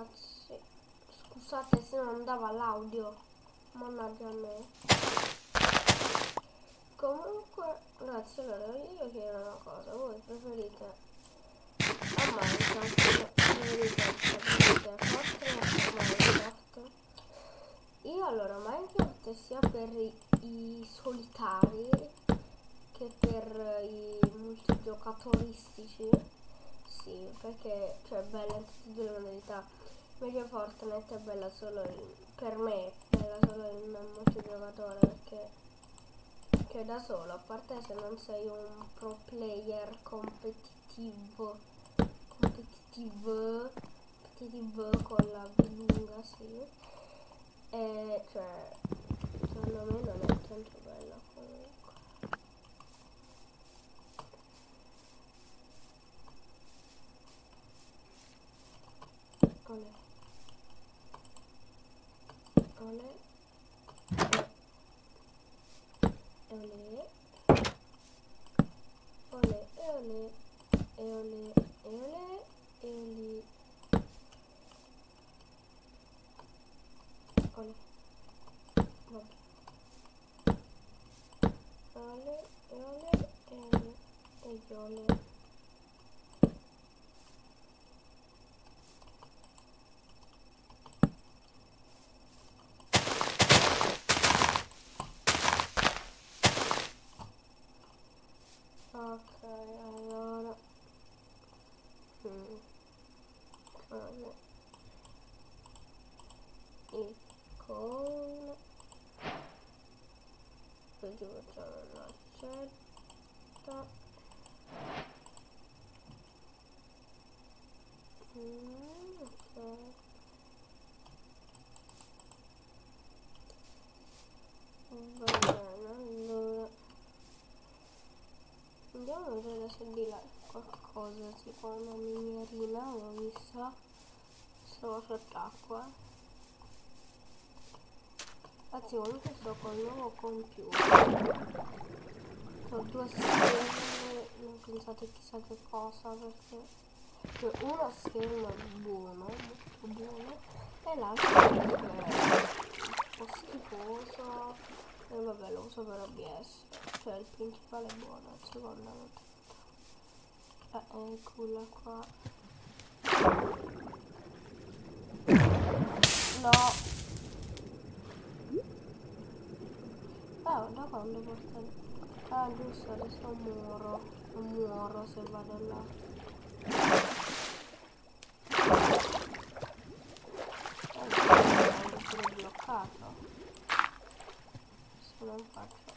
ragazzi, scusate se non andava l'audio, mannaggia a me. Comunque ragazzi, allora io chiedo una cosa, voi preferite a Minecraft, preferite Fortnite o Minecraft? Io allora Minecraft sia per i solitari che per i multigiocatoristici, sì, perché cioè è bella in tutte e due le modalità. Invece Fortnite è bella solo per me, è bella solo in multigiocatore, perché da solo, a parte se non sei un pro player competitivo con la B lunga, sì, e cioè secondo me non è tanto bella comunque. Olè. Olè. Olè. Olè. Olè. Olè. Olè. Olè. Olè. Vabbè. Olè. Olè. Olè. E olè. Ok, allora icona, poi ci facciamo un'accetta, ok, va bene, allora andiamo a vedere se di là qualcosa, tipo una minierina, l'ho vista, stavo sott'acqua. Anzi, comunque sto col nuovo computer, ho due schermi, non pensate chissà che cosa, perché cioè, uno schermo è buono, molto buono, e l'altro è un po' schifoso, e vabbè lo uso per OBS, cioè il principale è buono, il secondo non tanto. Eccola qua. No! Da quando portare? Ah giusto, adesso muoro se vado là. È pure bloccato. Se non faccio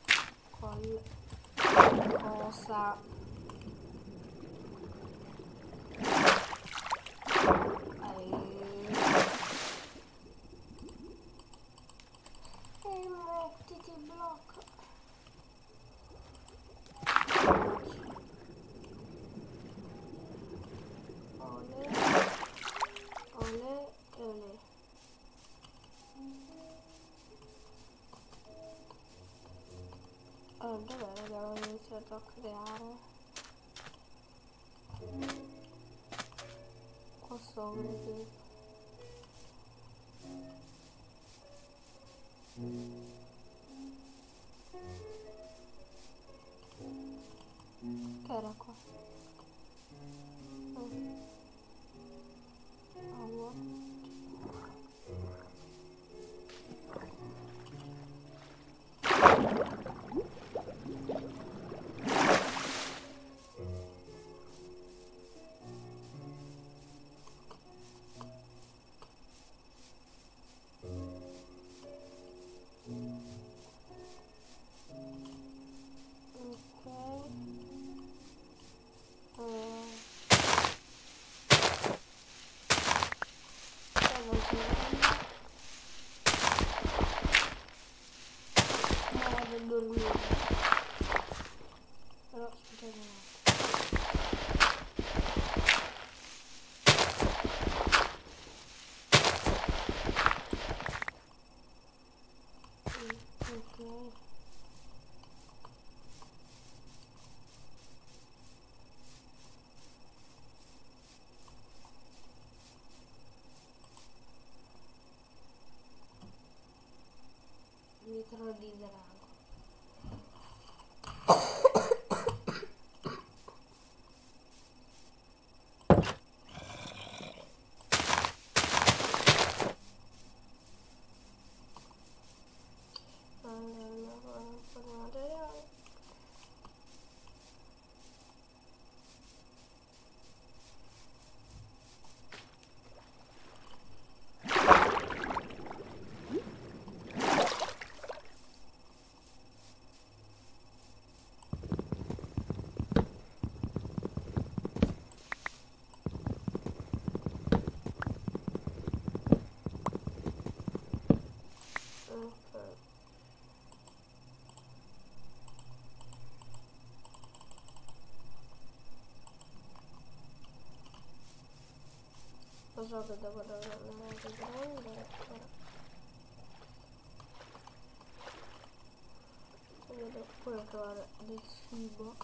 qualcosa. E mettiti blocco. Olè, olè, olè. Allora, dov'è? Abbiamo iniziato a creare. Qua sopra, tipo. Che era qua? Vado a dormire. Però aspettate un attimo. Ok. litro di drago. Allora, un po' di materiale. Ok. Lo so che dopo dovrò andare a riprendere, però devo pure trovare del cibo.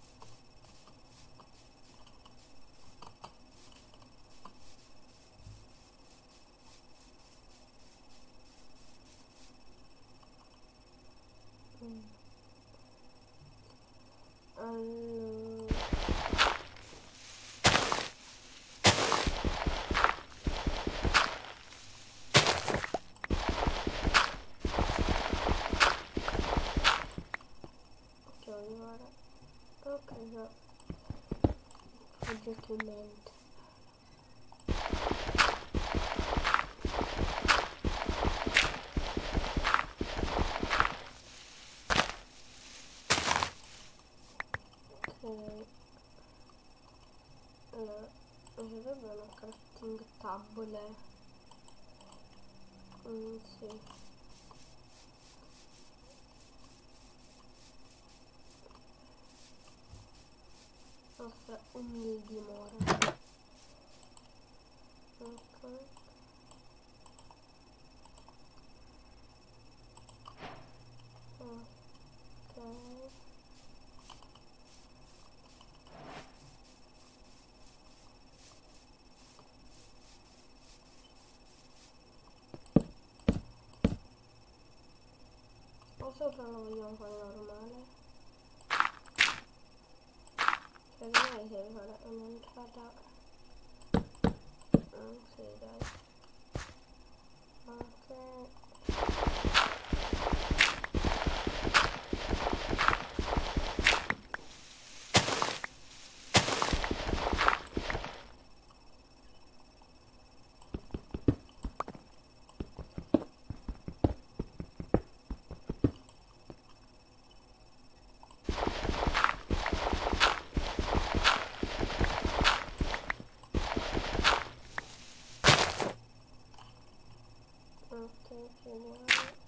Allora, che voglio fare? Ok, no, oggettivamente. Ok, allora, mi serve una crafting table. Sì. Offre un mil dimora. Ok. Ok. O sopra lo vogliamo fare normale? Secondo me deve fare un'entrata. Sì, dai. Ok. Ok, chiudiamo.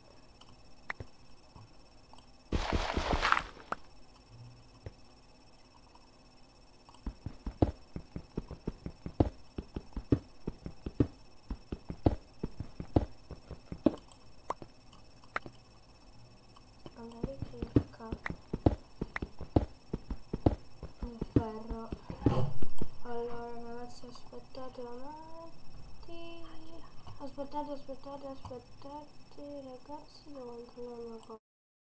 Alla ricerca del ferro. Allora ragazzi, aspettate un attimo. Aspettate ragazzi, devo entrare una cosa.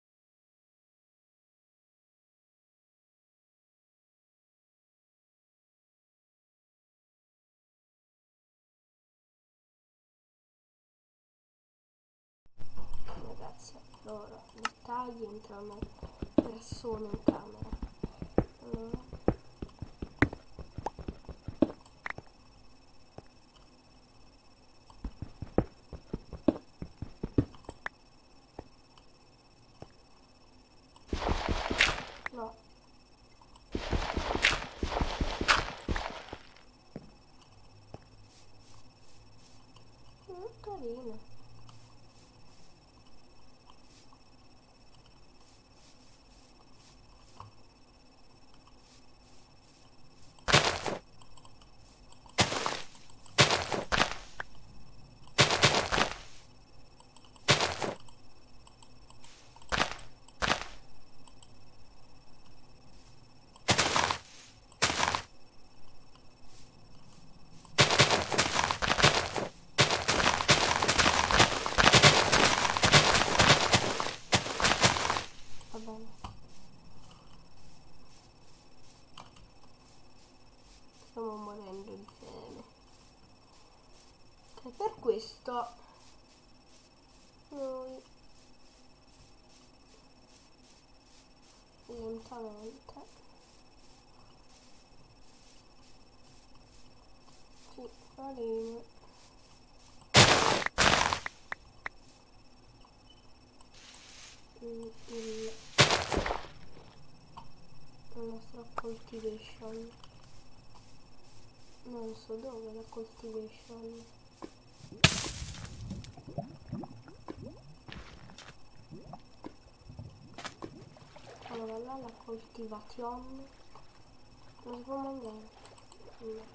Ragazzi, allora, dettagli, entrano persone in camera. Allora, no. Carino. tutto. Noi lentamente ci faremo la nostra cultivation. Non so dove la cultivation. Allora là la coltivation non si può mangiare. No.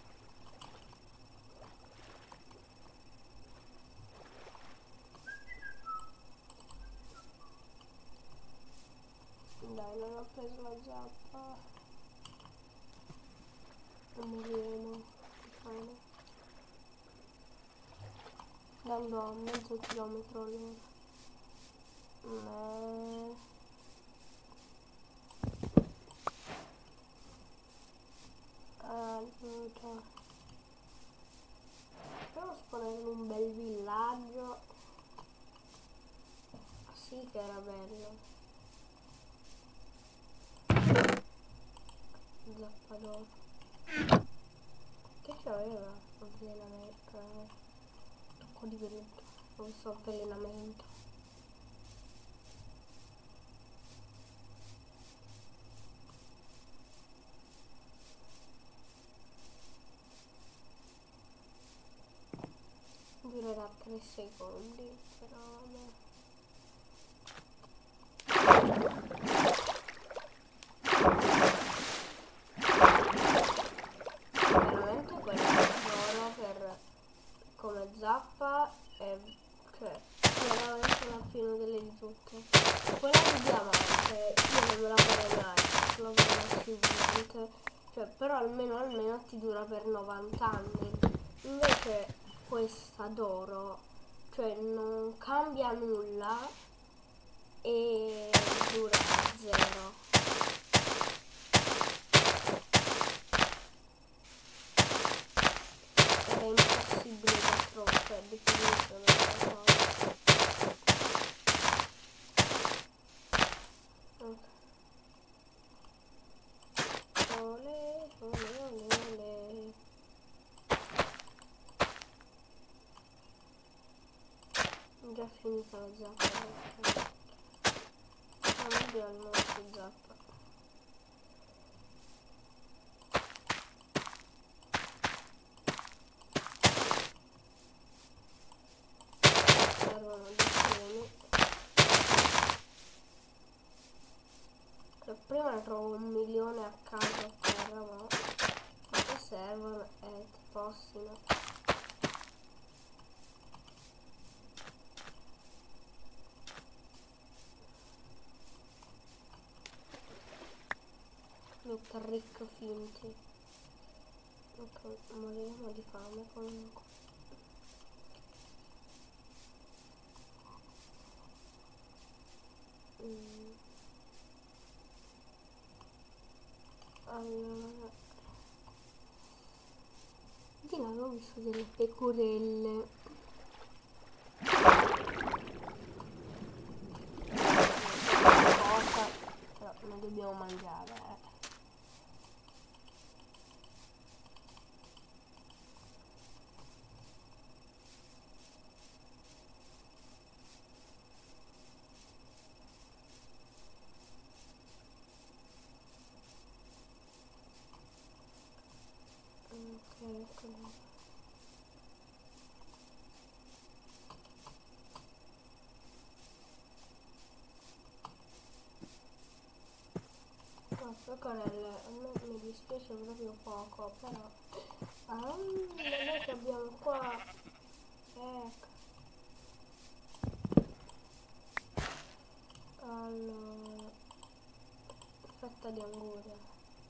Dai, non ho preso la zappa. Non moriremo di fame. Andando a mezzo chilometro all'ora. Allora, devo sparare in un bel villaggio. Sì che era bello. Zappa d'oro. Che c'aveva? Avvelenamento. Tocco di venuto. Non so, avvelenamento. Durerà 3 secondi, però vabbè. Veramente quello d'oro per come zappa è, cioè, veramente la fine delle di tutte. Quella di diamante io non me la vorrei mai, solo per l'achievement, cioè, però almeno ti dura per 90 anni. Invece questa d'oro, cioè, non cambia nulla e dura 0. È impossibile da trovare, cioè definizione della cosa. Ole, ole, ole, ole. Già finita la zappa. Non abbiamo il nostro zappa. Servono dei semi. Prima ne trovo 1 milione a caso a terra, ma quanto servono e ti possino. Trick finti. Ok, moriremo di fame comunque. Allora, di là avevo visto delle pecorelle. Cosa, però non dobbiamo mangiare. No, pecorelle, a me mi dispiace proprio poco, però non è che abbiamo qua, ecco. Allora, fetta di anguria.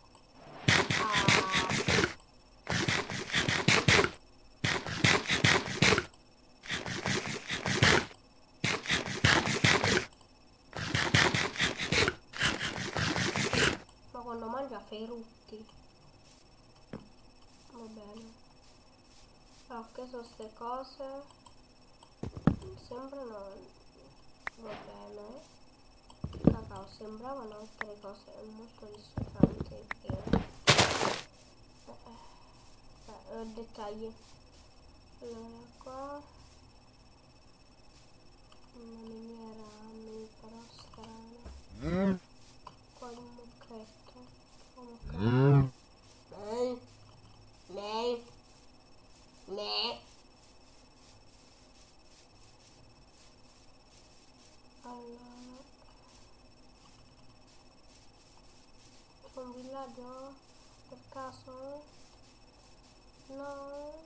Ma quando mangia fa i rutti. Va bene. Allora, che sono queste cose? sembrano, va bene, cacao, sembravano altre cose molto dissonanti, dettagli. Allora qua una miniera però strana. Qua un mucchetto. Allora, c'è un villaggio per caso? No.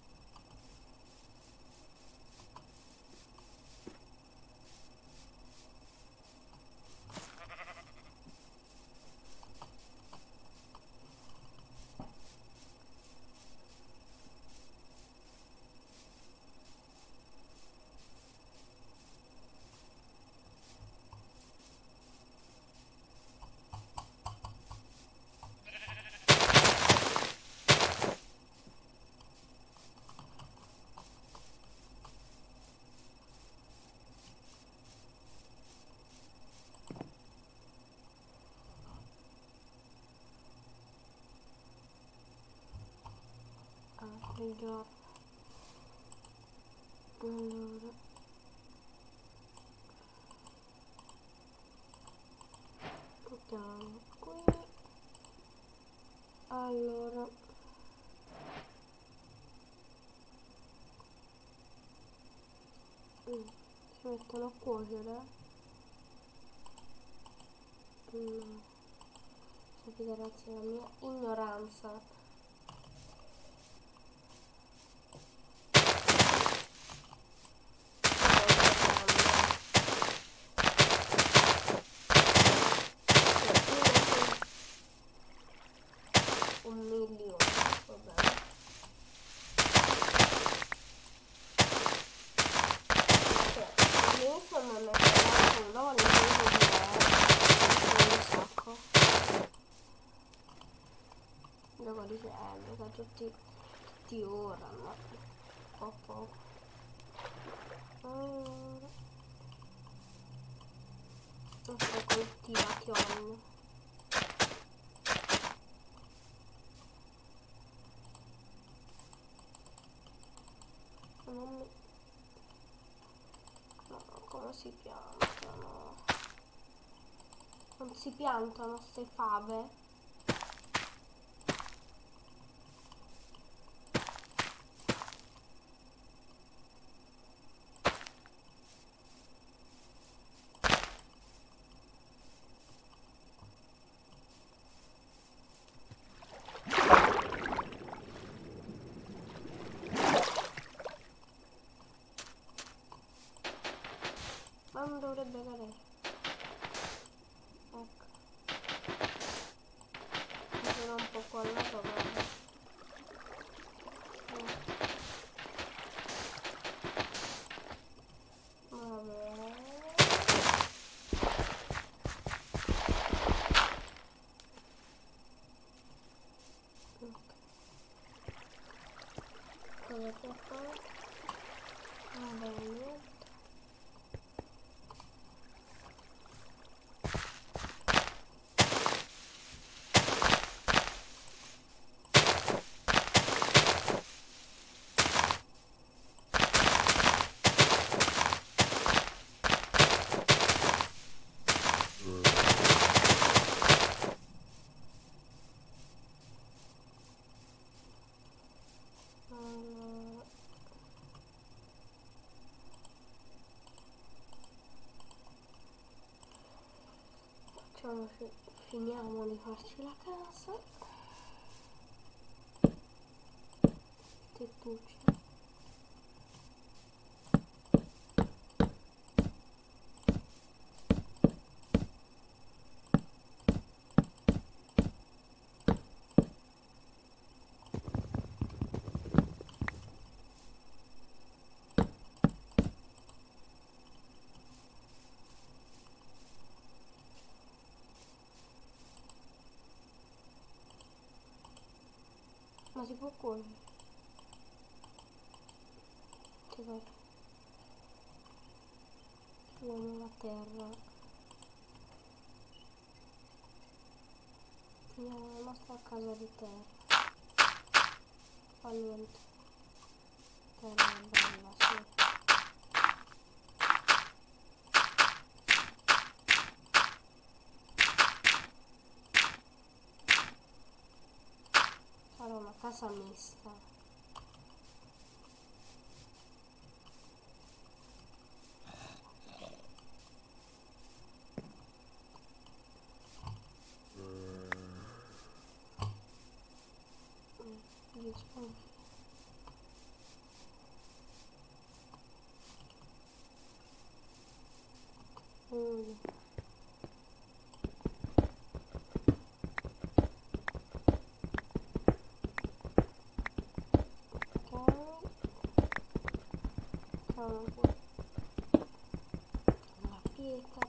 Il giorno. Allora mettiamo qui. Allora si mettono a cuocere. No, sapete ragazzi, la mia ignoranza. Un milione, vabbè. All'inizio non ne parlavo, dopo un sacco. Dopo dice, mica tutti ora, no? Poco. Allora, queste coltivazioni. No, come si piantano? Non si piantano ste fave? Ma non dovrebbe cadere. Ecco. Mi sono un po' qua alla sopra. Vabbè. Cosa può fare? Vabbè, niente. Finiamo di farci la casa. Tettucci. Ma si può cuocere? Che cosa? Uomo la terra. Andiamo alla nostra casa di terra. Allora, terra è bella, sì. Sarà una casa mista. La pietra.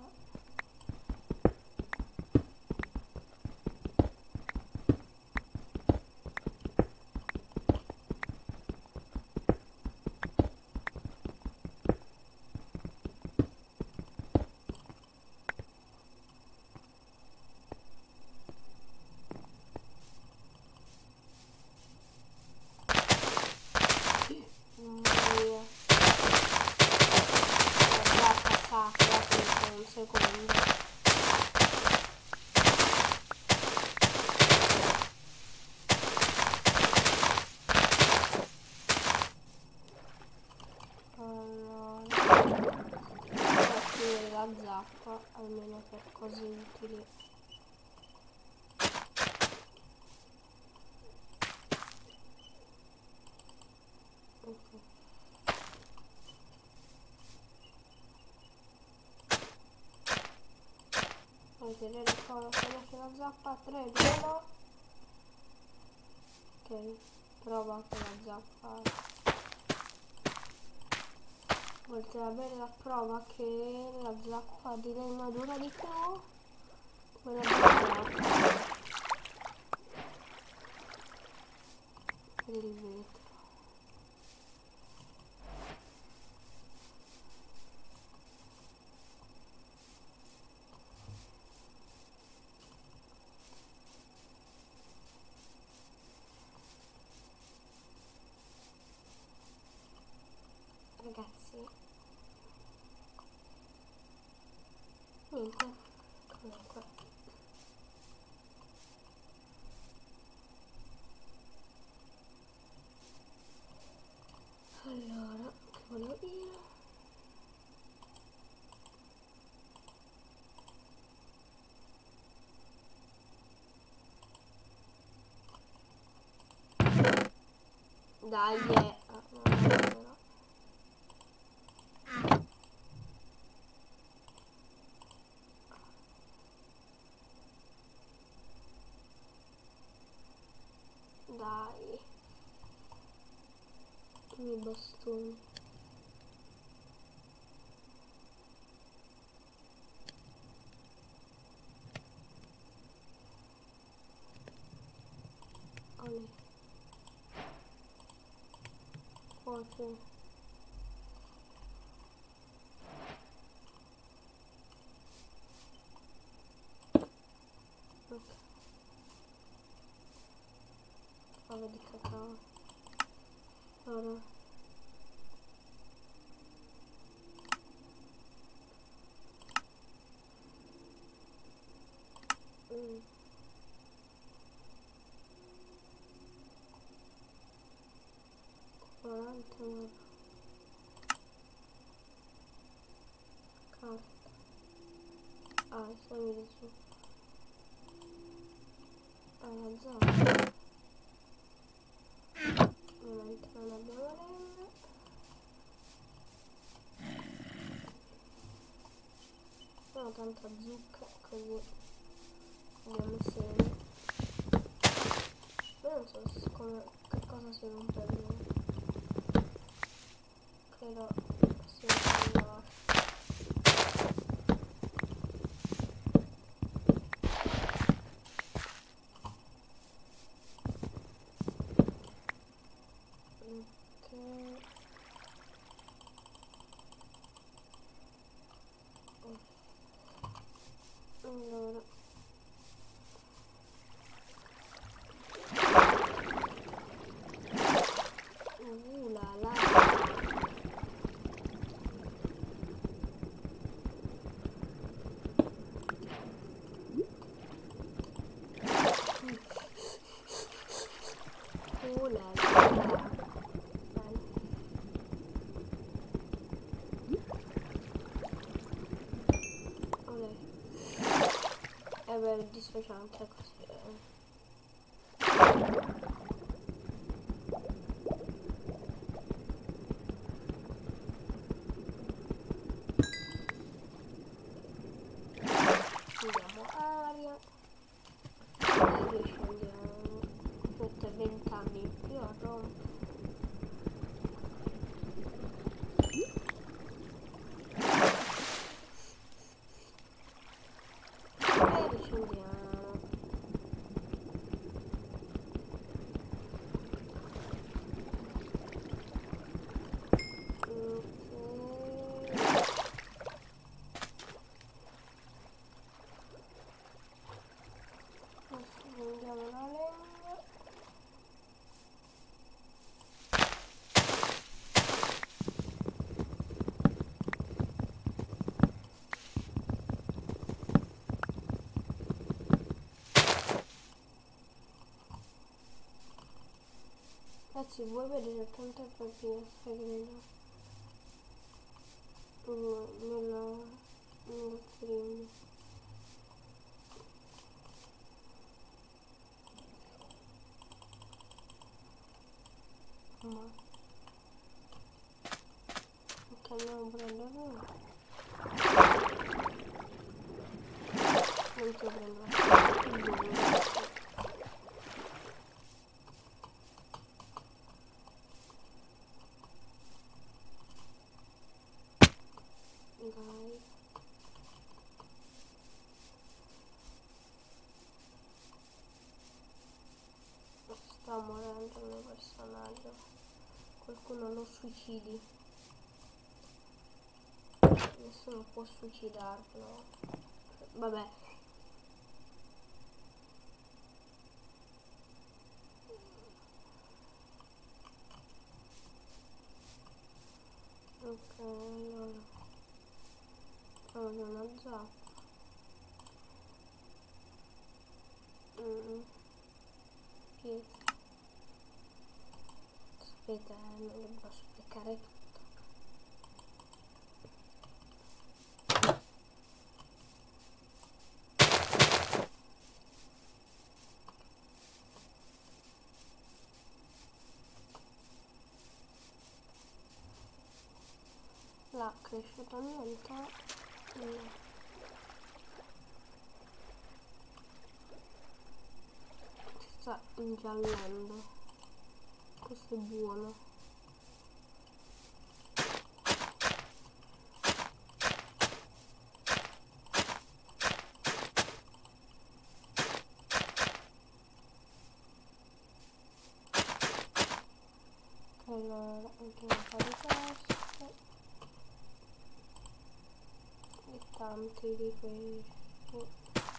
Un secondo. Allora, mettere la zappa almeno per cose utili. Okay. Vedere come conosce la zappa. 3, 2, 1. Ok, prova anche la zappa. Oltre a avere la prova che la zappa di legno dura di più, quella di zappa per il vetro. Ragazzi, niente, comunque allora, che volevo dire? Dai, no, no. Dai, i bastoni. Olè. Forse. Ok. Fave di cacao. Ora. Mm. Carta. Ah, sono di su. La zappa. Ovviamente non abbiamo legno. Abbiamo tanta zucca, così andiamo insieme. Io non so che cosa si rompe lui. Credo sia una... Ok. Allora. La la. La la. È bello dissociante così. Andiamo aria e riscendiamo. Mette 20 anni in più a Roma. E riscendiamo. Prendiamo la legna. Ragazzi, voi vedete tante fratine segreto nello stream. Ma ok, andiamo a prendere uno. Non ti prendo dai. Sta morendo il mio personaggio. Qualcuno lo suicidi. Nessuno può suicidarlo. Vabbè. Ok, allora. Trovo una zappa. Aspetta, non devo spiegare tutto. Là è cresciuto niente. No. Sta ingiallendo. Questo è buono. Allora, anche un po' di questo e tanti di questi.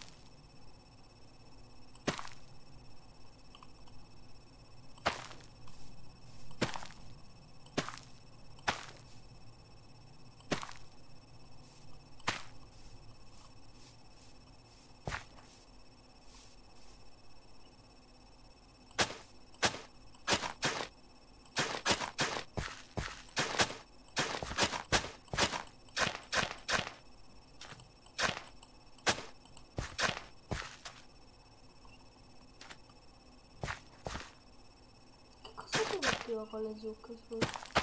Con le zucche su.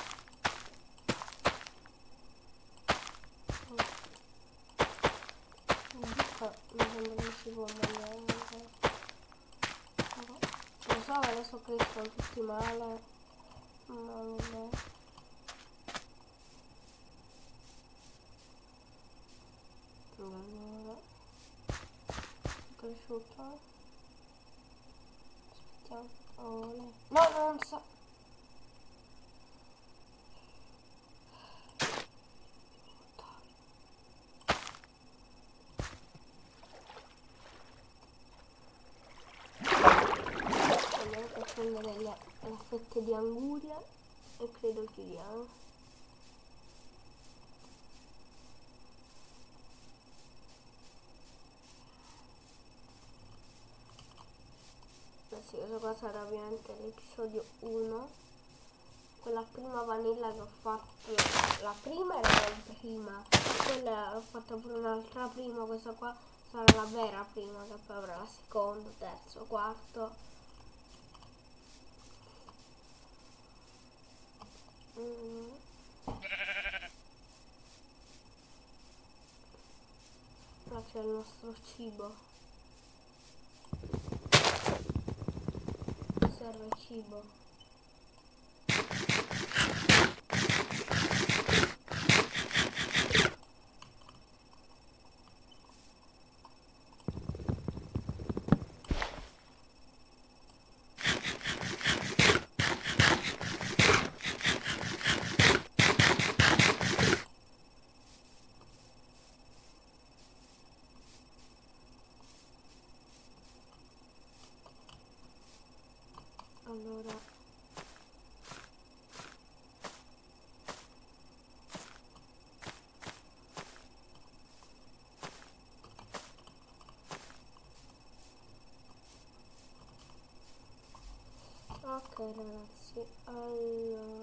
Zucca mi sembra che si può mangiare. Lo so, adesso crescono tutti male. Ma vabbè. Allora. È cresciuto. Aspettiamo. Oh, no, non so. prendere le fette di anguria e credo chiudiamo. Sì, questo qua sarà ovviamente l'episodio 1. Quella prima vanilla che ho fatto, la prima era la prima, quella ho fatto pure un'altra prima, questa qua sarà la vera prima, che poi avrà la seconda, terzo, quarto. Qua c'è il nostro cibo. Serve cibo. Allora, ok ragazzi, allora